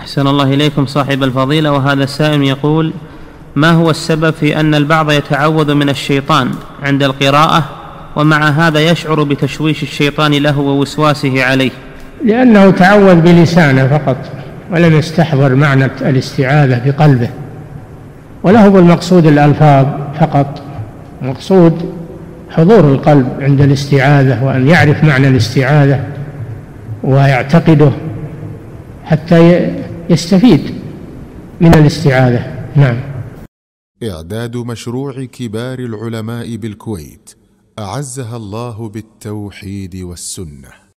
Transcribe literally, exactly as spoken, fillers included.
أحسن الله إليكم صاحب الفضيلة. وهذا السائل يقول: ما هو السبب في أن البعض يتعوذ من الشيطان عند القراءة ومع هذا يشعر بتشويش الشيطان له ووسواسه عليه؟ لأنه تعوذ بلسانه فقط ولم يستحضر معنى الاستعاذة بقلبه، وله بالمقصود الألفاظ فقط. المقصود حضور القلب عند الاستعاذة، وأن يعرف معنى الاستعاذة ويعتقده حتى يستفيد من الاستعاذة. نعم. إعداد مشروع كبار العلماء بالكويت أعزها الله بالتوحيد والسنة.